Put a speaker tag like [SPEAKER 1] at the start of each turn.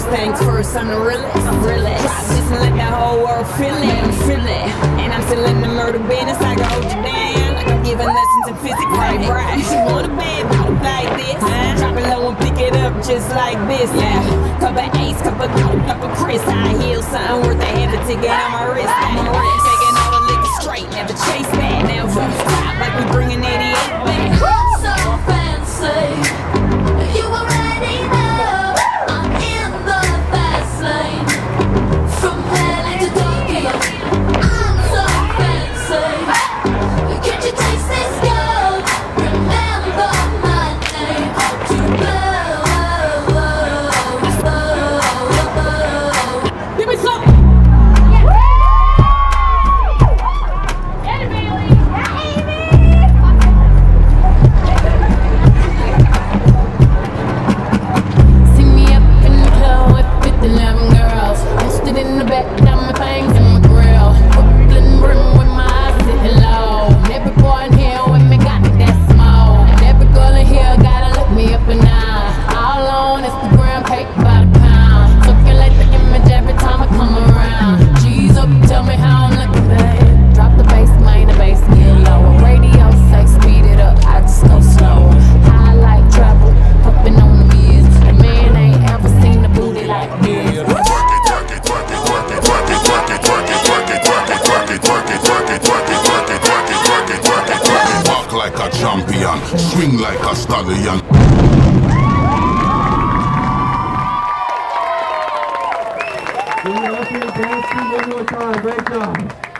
[SPEAKER 1] First things first, I'm the realest. Drop this and let the whole world feel it. And I'm still in the murder business. I can hold you down like I'm giving lessons in physics. Right. You should want a bad bitch like this. Drop it low and pick it up just like this. Couple Ace, couple Chris. High heels, something worth a half a ticket on my wrist. Taking all the liquor straight, never chase that. Now top like we bringing 88 back.
[SPEAKER 2] So fancy, you already know I'm in the fast lane. From LA to Tokyo, I'm so fancy. Can't you taste this gold? Remember my name.
[SPEAKER 1] Give me some.
[SPEAKER 3] Swing like a stallion.
[SPEAKER 4] Give me a dance one more time. Great job.